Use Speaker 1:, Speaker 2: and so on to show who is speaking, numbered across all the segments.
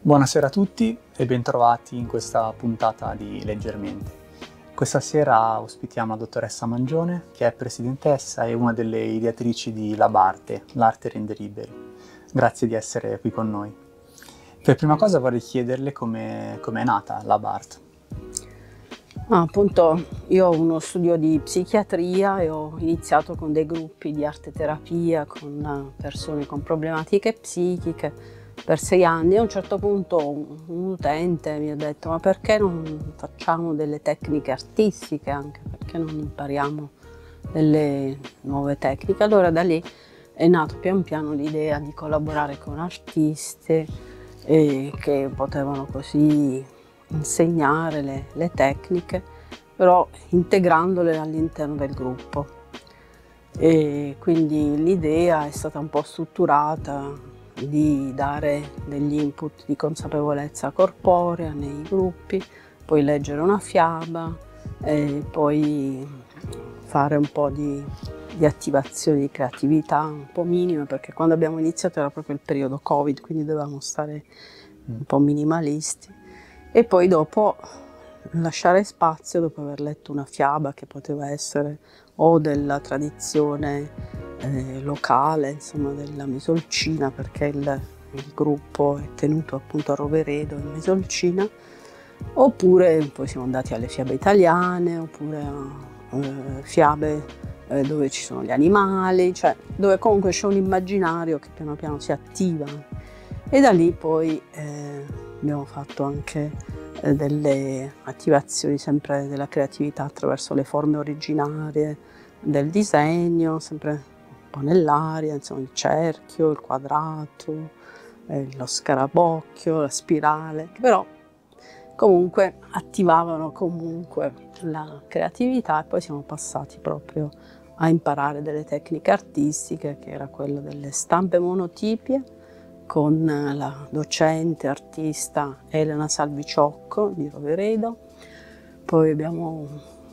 Speaker 1: Buonasera a tutti e bentrovati in questa puntata di Leggermente. Questa sera ospitiamo la dottoressa Mangione, che è presidentessa e una delle ideatrici di Labarte, l'arte rende liberi. Grazie di essere qui con noi. Per prima cosa vorrei chiederle come è nata Labarte.
Speaker 2: Appunto, io ho uno studio di psichiatria e ho iniziato con dei gruppi di arte terapia con persone con problematiche psichiche per 6 anni. E a un certo punto un utente mi ha detto: ma perché non facciamo delle tecniche artistiche anche? Perché non impariamo delle nuove tecniche? Allora da lì è nato pian piano l'idea di collaborare con artisti che potevano così insegnare le tecniche, però integrandole all'interno del gruppo. E quindi l'idea è stata un po' strutturata di dare degli input di consapevolezza corporea nei gruppi, poi leggere una fiaba e poi fare un po' di attivazioni di creatività un po' minime, perché quando abbiamo iniziato era proprio il periodo Covid, quindi dovevamo stare un po' minimalisti. E poi dopo lasciare spazio, dopo aver letto una fiaba che poteva essere o della tradizione locale, insomma della Mesolcina, perché il gruppo è tenuto appunto a Roveredo in Mesolcina, oppure poi siamo andati alle fiabe italiane, oppure a fiabe dove ci sono gli animali, cioè dove comunque c'è un immaginario che piano piano si attiva. E da lì poi abbiamo fatto anche delle attivazioni sempre della creatività attraverso le forme originarie del disegno, sempre un po' nell'aria, insomma il cerchio, il quadrato, lo scarabocchio, la spirale, che però comunque attivavano comunque la creatività. E poi siamo passati proprio a imparare delle tecniche artistiche, che era quello delle stampe monotipie, con la docente artista Elena Salviciocco di Roveredo. Poi abbiamo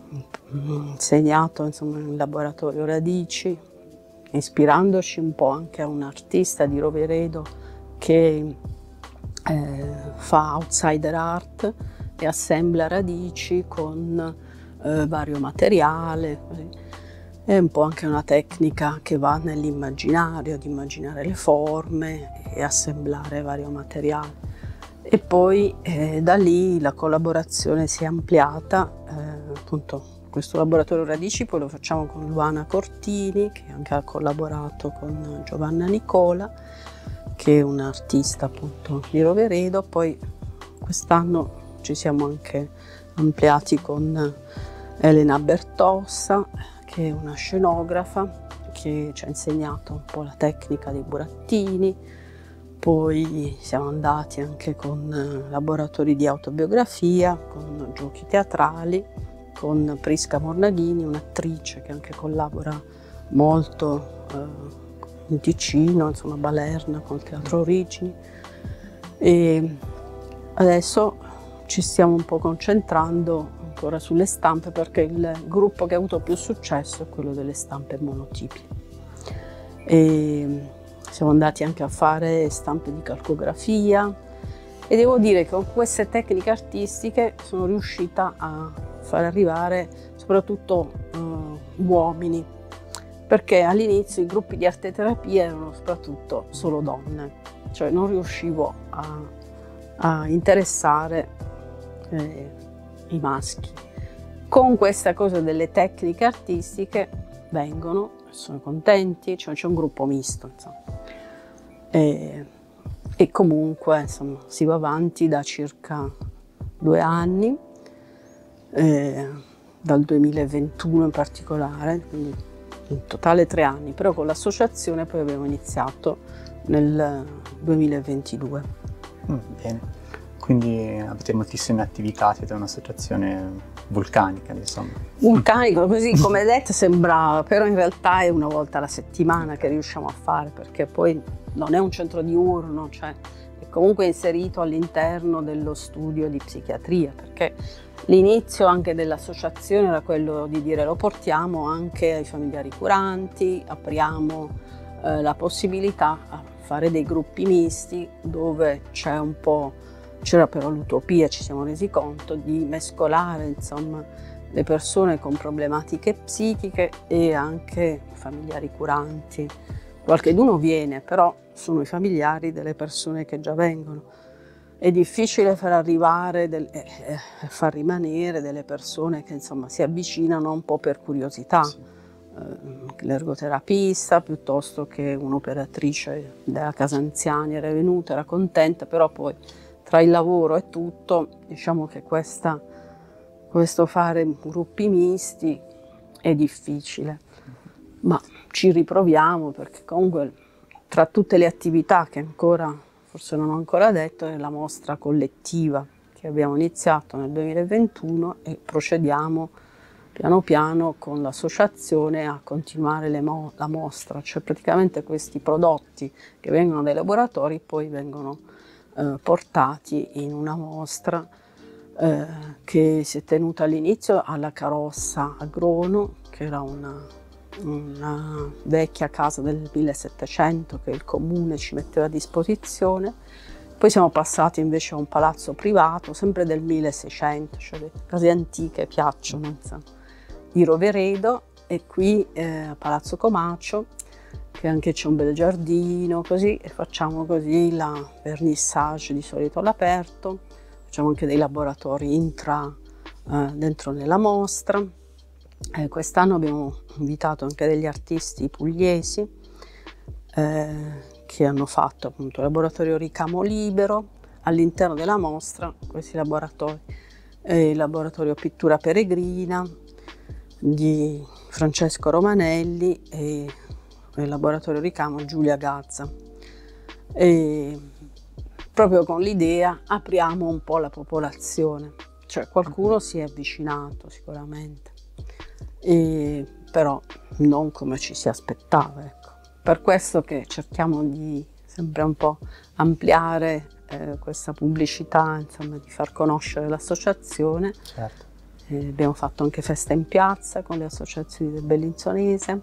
Speaker 2: insegnato in laboratorio Radici, ispirandoci un po' anche a un artista di Roveredo che fa outsider art e assembla radici con vario materiale. È un po' anche una tecnica che va nell'immaginario, di immaginare le forme e assemblare vario materiale. E poi da lì la collaborazione si è ampliata, appunto questo laboratorio Radici poi lo facciamo con Luana Cortini, che anche ha collaborato con Giovanna Nicola, che è un'artista appunto di Roveredo. Poi quest'anno ci siamo anche ampliati con Elena Bertossa, che è una scenografa che ci ha insegnato un po' la tecnica dei burattini. Poi siamo andati anche con laboratori di autobiografia, con giochi teatrali, con Prisca Mornaghini, un'attrice che anche collabora molto in Ticino, insomma a Balerna, con il Teatro Origini. E adesso ci stiamo un po' concentrando ancora sulle stampe, perché il gruppo che ha avuto più successo è quello delle stampe monotipie. E siamo andati anche a fare stampe di calcografia e devo dire che con queste tecniche artistiche sono riuscita a far arrivare soprattutto uomini, perché all'inizio i gruppi di arte terapia erano soprattutto solo donne, cioè non riuscivo a interessare i maschi. Con questa cosa delle tecniche artistiche vengono, sono contenti, cioè c'è un gruppo misto, insomma. E comunque insomma si va avanti da circa 2 anni, dal 2021 in particolare, quindi in totale 3 anni, però con l'associazione poi abbiamo iniziato nel 2022.
Speaker 1: Bene, quindi avete moltissime attività, siete un'associazione vulcanica, insomma.
Speaker 2: Vulcanico, così come detto sembrava, però in realtà è una volta alla settimana che riusciamo a fare, perché poi non è un centro diurno, cioè è comunque inserito all'interno dello studio di psichiatria, perché l'inizio anche dell'associazione era quello di dire lo portiamo anche ai familiari curanti, apriamo la possibilità a fare dei gruppi misti dove c'era però l'utopia, ci siamo resi conto, di mescolare insomma le persone con problematiche psichiche e anche familiari curanti. Qualcheduno viene, però sono i familiari delle persone che già vengono. È difficile far arrivare far rimanere delle persone che insomma si avvicinano un po' per curiosità. Sì. L'ergoterapista piuttosto che un'operatrice della casa anziani era venuta, era contenta, però poi tra il lavoro e tutto, diciamo che questo fare gruppi misti è difficile, ma ci riproviamo perché comunque tra tutte le attività che ancora, forse non ho ancora detto, è la mostra collettiva che abbiamo iniziato nel 2021 e procediamo piano piano con l'associazione a continuare la mostra, cioè praticamente questi prodotti che vengono dai laboratori poi vengono portati in una mostra che si è tenuta all'inizio alla Carossa a Grono, che era una vecchia casa del 1700 che il comune ci metteva a disposizione. Poi siamo passati invece a un palazzo privato, sempre del 1600, cioè le case antiche piacciono, insomma, di Roveredo, e qui a Palazzo Comacio, che anche c'è un bel giardino, così, e facciamo così la vernissage di solito all'aperto, facciamo anche dei laboratori dentro nella mostra. Quest'anno abbiamo invitato anche degli artisti pugliesi che hanno fatto appunto il laboratorio Ricamo Libero all'interno della mostra, questi laboratori, il laboratorio Pittura Peregrina di Francesco Romanelli e il laboratorio Ricamo Giulia Gazza. E proprio con l'idea apriamo un po' la popolazione, cioè qualcuno si è avvicinato sicuramente, però non come ci si aspettava, ecco. Per questo che cerchiamo di sempre un po' ampliare questa pubblicità, insomma, di far conoscere l'associazione.
Speaker 1: Certo.
Speaker 2: Abbiamo fatto anche festa in piazza con le associazioni del Bellinzonese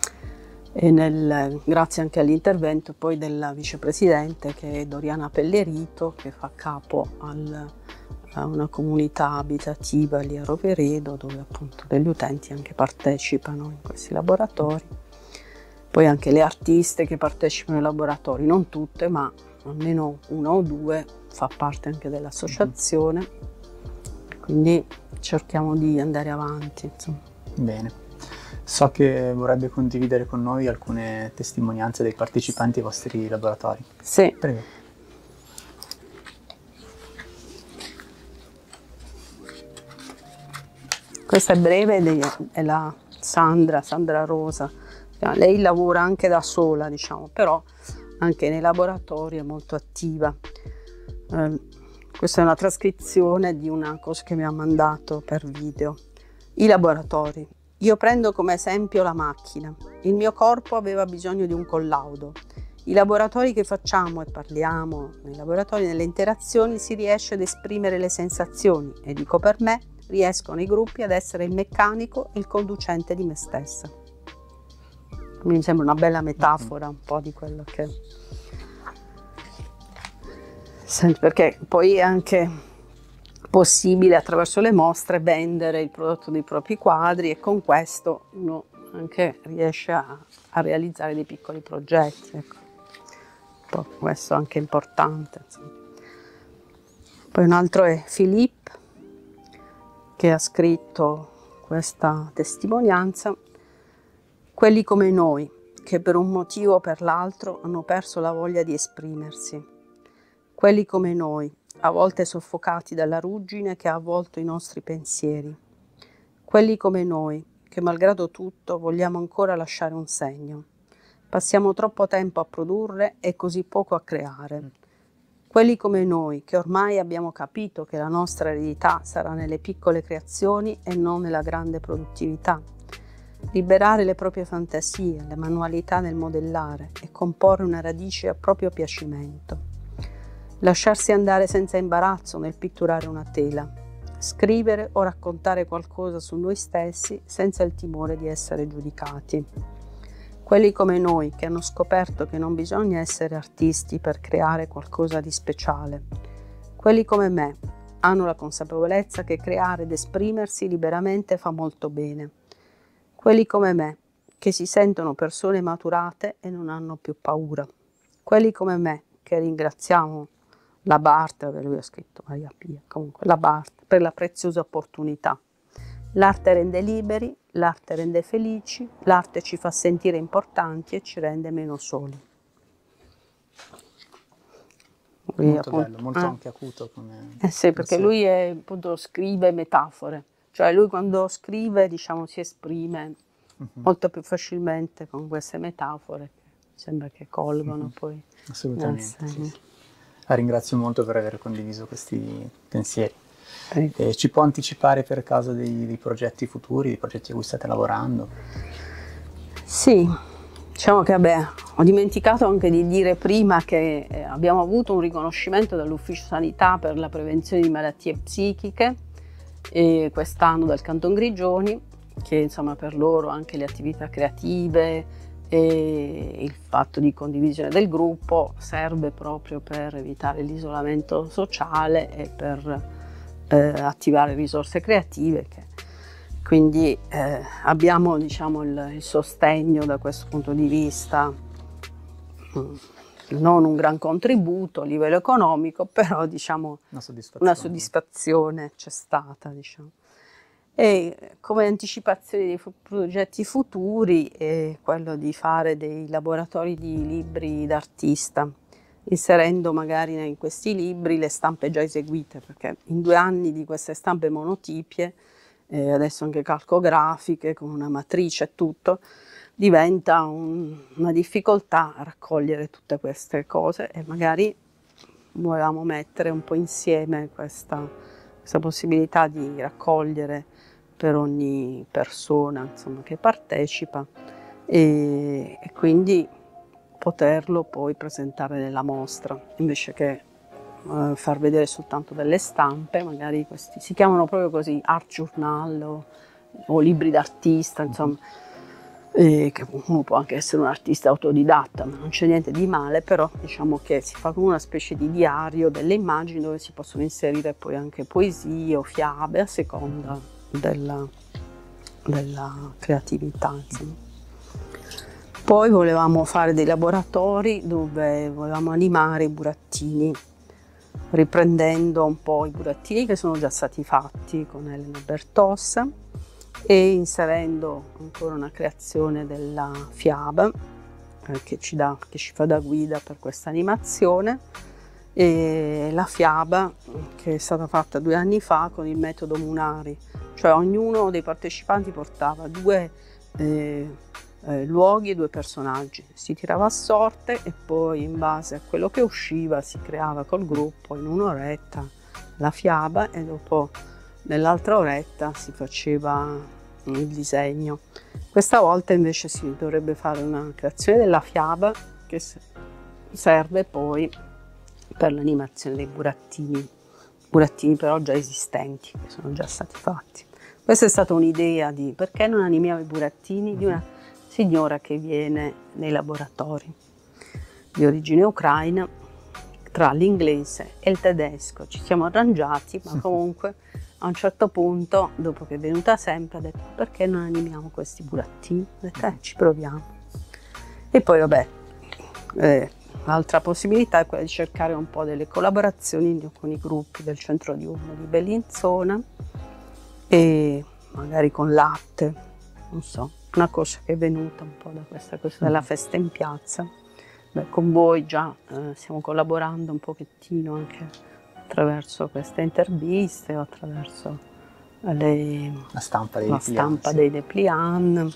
Speaker 2: e grazie anche all'intervento poi della vicepresidente, che è Doriana Pellerito, che fa capo a una comunità abitativa lì a Roveredo, dove appunto degli utenti anche partecipano in questi laboratori. Poi anche le artiste che partecipano ai laboratori, non tutte, ma almeno una o due fa parte anche dell'associazione, quindi cerchiamo di andare avanti, insomma.
Speaker 1: Bene. So che vorrebbe condividere con noi alcune testimonianze dei partecipanti ai vostri laboratori.
Speaker 2: Sì.
Speaker 1: Prego.
Speaker 2: Questa è breve, è la Sandra Rosa. Lei lavora anche da sola, diciamo, però anche nei laboratori è molto attiva. Questa è una trascrizione di una cosa che mi ha mandato per video. I laboratori. Io prendo come esempio la macchina. Il mio corpo aveva bisogno di un collaudo. I laboratori che facciamo e parliamo nei laboratori, nelle interazioni, si riesce ad esprimere le sensazioni e dico per me, riescono i gruppi ad essere il meccanico e il conducente di me stessa. Mi sembra una bella metafora un po' di quello che... Perché poi è anche possibile attraverso le mostre vendere il prodotto dei propri quadri e con questo uno anche riesce a realizzare dei piccoli progetti, ecco. Questo è anche importante, insomma. Poi un altro è Philippe, che ha scritto questa testimonianza. Quelli come noi, che per un motivo o per l'altro hanno perso la voglia di esprimersi. Quelli come noi, a volte soffocati dalla ruggine che ha avvolto i nostri pensieri. Quelli come noi, che malgrado tutto vogliamo ancora lasciare un segno. Passiamo troppo tempo a produrre e così poco a creare. Quelli come noi, che ormai abbiamo capito che la nostra eredità sarà nelle piccole creazioni e non nella grande produttività. Liberare le proprie fantasie, le manualità nel modellare e comporre una radice a proprio piacimento. Lasciarsi andare senza imbarazzo nel pitturare una tela. Scrivere o raccontare qualcosa su noi stessi senza il timore di essere giudicati. quelli come noi che hanno scoperto che non bisogna essere artisti per creare qualcosa di speciale, quelli come me hanno la consapevolezza che creare ed esprimersi liberamente fa molto bene, quelli come me che si sentono persone maturate e non hanno più paura, quelli come me che ringraziamo la Barthes, lui ha scritto Maria Pia, comunque la Barthes, per la preziosa opportunità. L'arte rende liberi, l'arte rende felici, l'arte ci fa sentire importanti e ci rende meno soli. Lui,
Speaker 1: Molto
Speaker 2: appunto,
Speaker 1: bello, molto anche acuto come
Speaker 2: sì, perché
Speaker 1: pensiero.
Speaker 2: lui appunto scrive metafore, cioè lui quando scrive, diciamo, si esprime molto più facilmente con queste metafore che sembra che colgono poi.
Speaker 1: Assolutamente, sì, sì. La ringrazio molto per aver condiviso questi pensieri. Ci può anticipare per caso dei progetti futuri, dei progetti a cui state lavorando?
Speaker 2: Sì, diciamo che ho dimenticato anche di dire prima che abbiamo avuto un riconoscimento dall'Ufficio Sanità per la prevenzione di malattie psichiche quest'anno dal Canton Grigioni, che insomma per loro anche le attività creative e il fatto di condivisione del gruppo serve proprio per evitare l'isolamento sociale e per attivare risorse creative. Quindi abbiamo, diciamo, il sostegno da questo punto di vista, non un gran contributo a livello economico, però diciamo una soddisfazione c'è stata, diciamo. E come anticipazione dei progetti futuri è quello di fare dei laboratori di libri d'artista, inserendo magari in questi libri le stampe già eseguite, perché in 2 anni di queste stampe monotipie, adesso anche calcografiche, con una matrice e tutto, diventa una difficoltà a raccogliere tutte queste cose e magari volevamo mettere un po' insieme questa possibilità di raccogliere per ogni persona, insomma, che partecipa e quindi poterlo poi presentare nella mostra invece che far vedere soltanto delle stampe. Magari questi si chiamano proprio così, art journal o libri d'artista, insomma, che uno può anche essere un artista autodidatta, ma non c'è niente di male, però diciamo che si fa come una specie di diario delle immagini dove si possono inserire poi anche poesie o fiabe a seconda della creatività, insomma. Poi volevamo fare dei laboratori dove volevamo animare i burattini, riprendendo un po' i burattini che sono già stati fatti con Elena Bertossa e inserendo ancora una creazione della fiaba che ci fa da guida per questa animazione, e la fiaba che è stata fatta 2 anni fa con il metodo Munari, cioè ognuno dei partecipanti portava 2 luoghi e 2 personaggi, si tirava a sorte e poi in base a quello che usciva si creava col gruppo in un'oretta la fiaba e dopo nell'altra oretta si faceva il disegno. Questa volta invece si dovrebbe fare una creazione della fiaba che serve poi per l'animazione dei burattini però già esistenti, che sono già stati fatti. Questa è stata un'idea di perché non animiamo i burattini di una signora che viene nei laboratori di origine ucraina. Tra l'inglese e il tedesco ci siamo arrangiati, ma comunque a un certo punto, dopo che è venuta sempre, ha detto perché non animiamo questi burattini? Ho detto ci proviamo. E poi vabbè, l'altra possibilità è quella di cercare un po' delle collaborazioni con i gruppi del centro diurno di Bellinzona e magari con l'Atte, non so, una cosa che è venuta un po' da questa cosa della festa in piazza. Beh, con voi già stiamo collaborando un pochettino anche attraverso queste interviste o attraverso la stampa dei dépliant.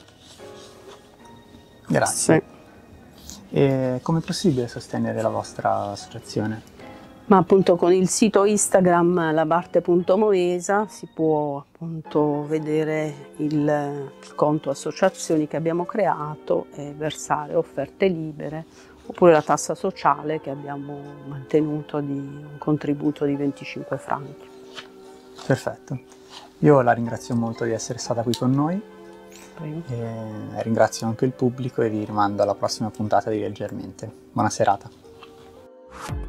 Speaker 1: Grazie.
Speaker 2: Sì.
Speaker 1: E com'è possibile sostenere la vostra associazione?
Speaker 2: Ma appunto con il sito Instagram labarte.moesa si può appunto vedere il conto associazioni che abbiamo creato e versare offerte libere, oppure la tassa sociale che abbiamo mantenuto di un contributo di 25 franchi.
Speaker 1: Perfetto. Io la ringrazio molto di essere stata qui con noi
Speaker 2: Prego.
Speaker 1: Ringrazio anche il pubblico e vi rimando alla prossima puntata di Leggermente. Buona serata.